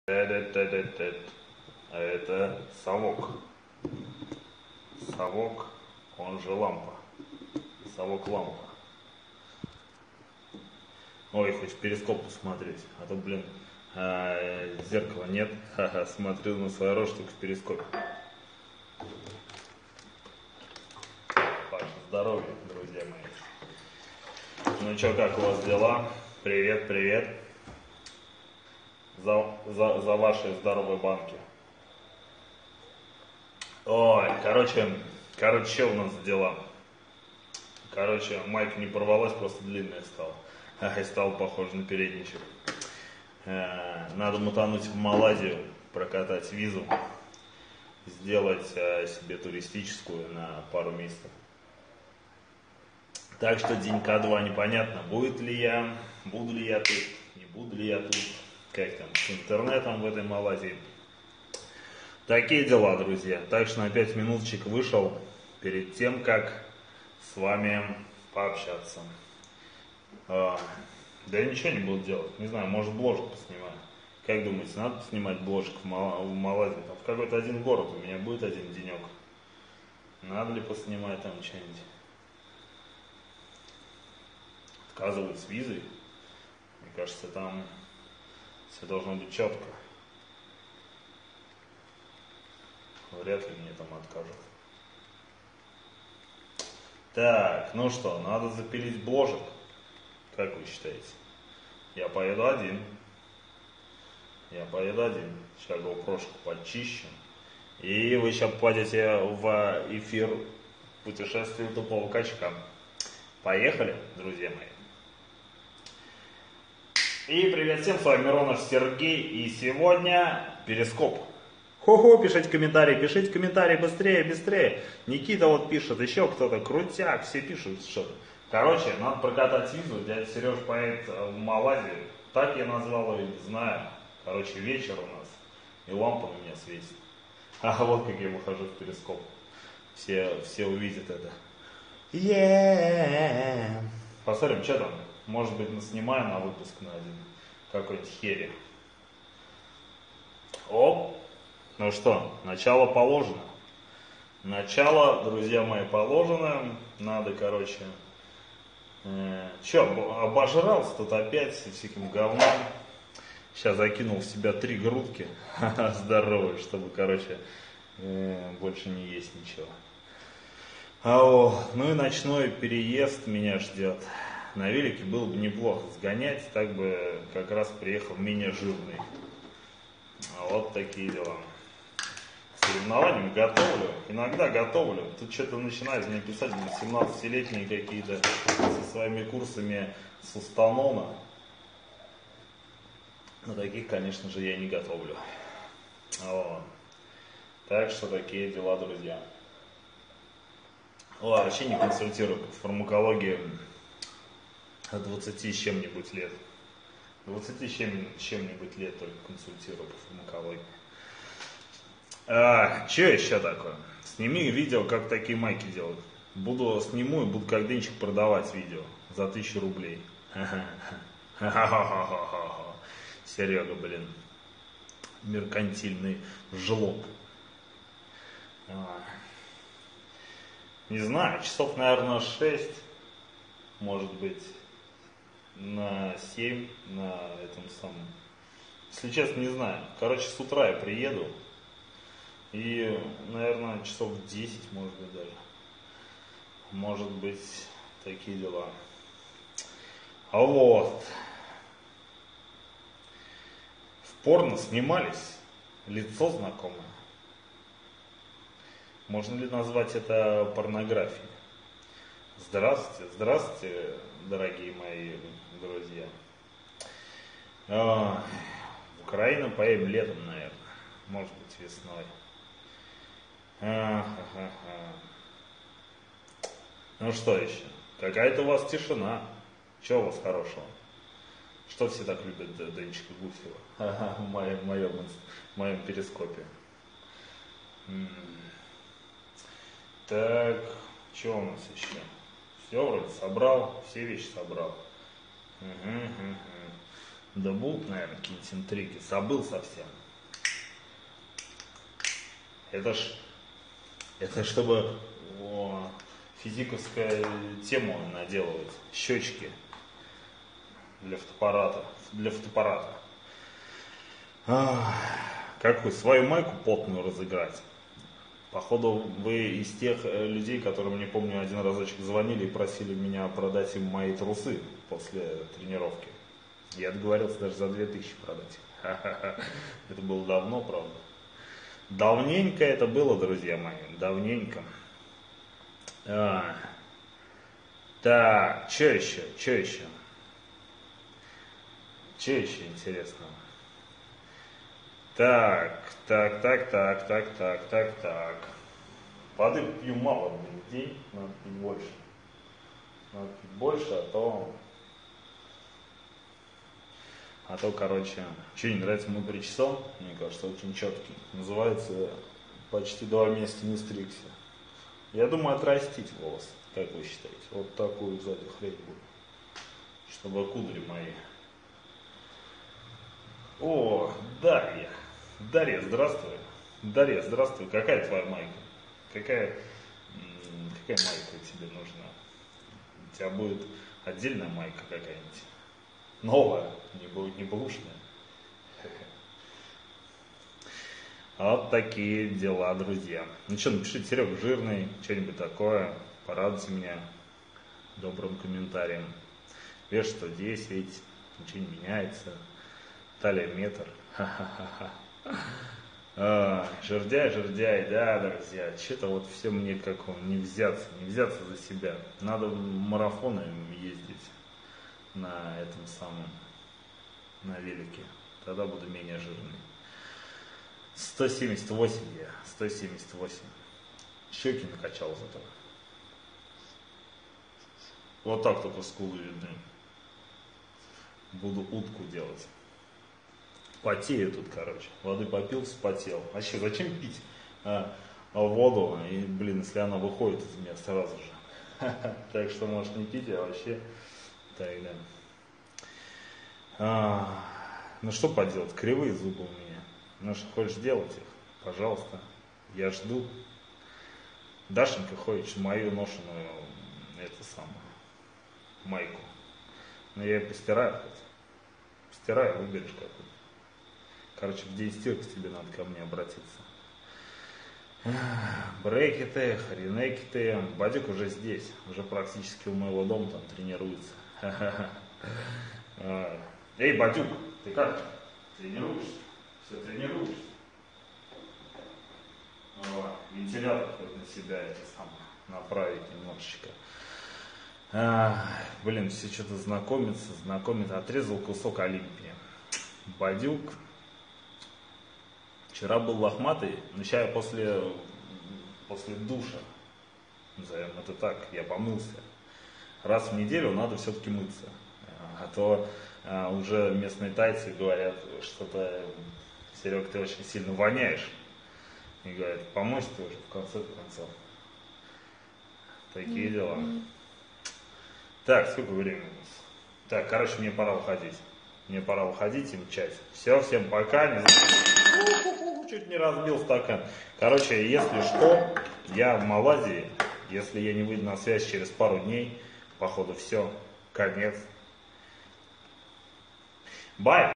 Тет-тет-тет-тет. А это совок. Совок, он же лампа. Совок лампа. Ой, хоть в перископ посмотреть. А то, блин, зеркала нет. Ха-ха, смотрю на свою рожу только в перископе. Ваше здоровье, друзья мои. Ну чё, как у вас дела? Привет, привет. За ваши здоровые банки. Ой, короче, что у нас за дела? Короче, майка не порвалась, просто длинная стала. И стал похож на передничек. Надо мутануть в Малайзию, прокатать визу, сделать себе туристическую на пару месяцев. Так что денька два непонятно, буду ли я тут, не буду ли я тут, как там с интернетом в этой Малайзии. Такие дела, друзья. Так что на 5 минуточек вышел перед тем, как с вами пообщаться. Да я ничего не буду делать. Не знаю, может бложек поснимаю. Как думаете, надо снимать бложек в Малайзии? Там в какой-то один город у меня будет один денек. Надо ли поснимать там что-нибудь? Отказывают с визой. Мне кажется, там все должно быть четко. Вряд ли мне там откажут. Так, ну что, надо запилить бложек. Как вы считаете? Я поеду один. Сейчас GoPro-шку почищу. И вы сейчас попадете в эфир путешествия тупого качка. Поехали, друзья мои. И привет всем, с вами Миронов Сергей. И сегодня перископ. Хо-хо, пишите комментарии, быстрее. Никита вот пишет, еще кто-то, крутяк, все пишут что-то. Короче, надо прокатать визу, дядя Сереж поедет в Малайзию. Так я назвал ее, знаю. Короче, вечер у нас, и лампа на меня светит. А вот как я выхожу в перископ. Все увидят это. Посмотрим, что там. Может быть, снимаем на выпуск на один. Какой-нибудь херри. Оп. Ну что, начало положено. Начало, друзья мои, положено. Надо, короче... обожрался тут опять всяким говном. Сейчас закинул в себя 3 грудки здоровые, чтобы, короче, больше не есть ничего. Ну и ночной переезд меня ждет. На велике было бы неплохо сгонять, так бы как раз приехал менее жирный. Вот такие дела. К соревнованиям готовлю, иногда готовлю. Тут что-то начинают мне писать 17-летние какие-то со своими курсами с устанона. Но таких, конечно же, я не готовлю. Так что такие дела, друзья. Вообще не консультирую по фармакологии от 20 с чем-нибудь лет. 20 с чем-нибудь лет только консультирую по фармакологии. Что еще такое? Сними видео, как такие майки делают. Сниму и буду как дынчик продавать видео за 1000 рублей. Серега, блин. Меркантильный жлоб. Не знаю, часов, наверное, 6. Может быть, на 7 на этом самом. Если честно, не знаю. Короче, с утра я приеду. И, наверное, часов 10, может быть, даже. Может быть, такие дела. В порно снимались. Лицо знакомое. Можно ли назвать это порнографией? Здравствуйте, дорогие мои друзья. В Украину поедем летом, наверное. Может быть, весной. Ну что еще? Какая-то у вас тишина. Что у вас хорошего? Что все так любят Денчика Гусева в моем перископе? Так, что у нас еще? Все вроде собрал, все вещи собрал. Да будут, наверное, какие-нибудь интриги. Забыл совсем. Это чтобы физиковскую тему наделывать. Щечки для фотоаппарата. Какую? Свою майку потную разыграть. Походу, вы из тех людей, которым, не помню, один разочек звонили и просили меня продать им мои трусы после тренировки. Я договорился даже за 2000 продать. Это было давно, правда. Давненько это было, друзья мои, давненько. Так, что еще? Что еще интересного? Так. Воды пью мало в день, надо пить больше. А то, короче, что не нравится мой причесон, мне кажется, очень четкий. Называется почти 2 месяца не стригся. Я думаю отрастить волосы, как вы считаете? Вот такую сзади хрень будет, чтобы кудри мои. О, Дарья, здравствуй. Какая твоя майка? Какая майка тебе нужна? У тебя будет отдельная майка какая-нибудь. Новая, не будет не бэушная. Вот такие дела, друзья. Ну что, напишите, Серега жирный, что-нибудь такое. Порадуйте меня добрым комментарием. Вес 110, ничего не меняется. Талия метр. Жердяй, да, друзья. Что-то вот все мне как он, не взяться за себя. Надо марафоны ездить на этом самом, на велике. Тогда буду менее жирный. 178 я, 178. Щеки накачал зато. Вот так только скулы видны. Буду утку делать. Потею тут, короче. Воды попил, вспотел. Вообще, зачем пить воду? И, блин, если она выходит из меня сразу же. Так что, может, не пить, а вообще тогда. Ну что поделать, кривые зубы у меня. Ну что, хочешь делать их? Пожалуйста. Я жду. Дашенька, хочешь мою ношеную, майку. Но я ее постираю хоть. Постираю, выберешь какую-то. Короче, в день стирки тебе надо ко мне обратиться. Брекеты, хренекеты. Бадюк уже здесь. Уже практически у моего дома там тренируется. Эй, Бадюк, ты как? Тренируешься? Все тренируешься? Вентилятор хоть на себя направить немножечко. Блин, все что-то знакомится. Отрезал кусок Олимпии. Бадюк. Вчера был лохматый, но сейчас я после душа, назовем это так, я помылся. Раз в неделю надо все-таки мыться. А то уже местные тайцы говорят, что-то, Серег, ты очень сильно воняешь. И говорят, помойся ты уже в конце концов. Такие дела. Так, сколько времени у нас? Так, короче, мне пора уходить. И мчать. Все, всем пока. Чуть не разбил стакан. Короче, если что, я в Малайзии. Если я не выйду на связь через пару дней, походу все, конец. Бай!